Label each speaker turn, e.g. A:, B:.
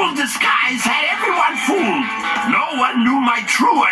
A: disguise had everyone fooled. No one knew my true